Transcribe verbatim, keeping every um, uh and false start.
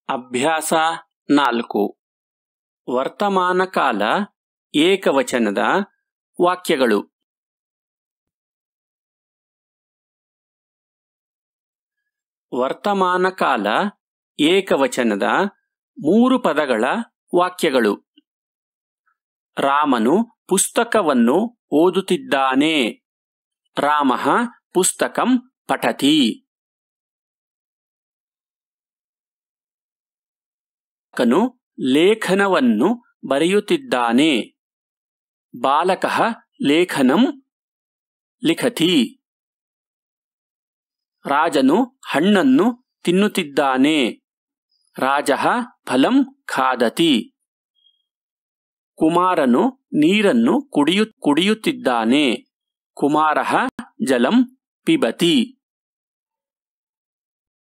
ಅಭ್ಯಾಸ ನಾಲ್ಕು. ವರ್ತಮಾನ ಕಾಲ ಏಕವಚನದ ವಾಕ್ಯಗಳು. ವರ್ತಮಾನ ಕಾಲ ಏಕವಚನದ ಮೂರು ಪದಗಳ ವಾಕ್ಯಗಳು. ರಾಮನು ಪುಸ್ತಕವನ್ನು ಓದುತ್ತಿದ್ದಾನೆ. ರಾಮಃ ಪುಸ್ತಕಂ ಪಠತಿ. ಬಾಲಕನು ಲೇಖನವನ್ನು ಬರೆಯುತ್ತಿದ್ದಾನೆ. ಬಾಲಕಃ ಲೇಖನಂ ಲಿಖತಿ. ರಾಜನು ಹಣ್ಣನ್ನು ತಿನ್ನುತ್ತಿದ್ದಾನೆ. ರಾಜಃ ಫಲಂ ಖಾದತಿ. ಕುಮಾರನು ನೀರನ್ನು ಕುಡಿಯು ಕುಡಿಯುತ್ತಿದ್ದಾನೆ. ಕುಮಾರಃ ಜಲಂ ಪಿಬತಿ.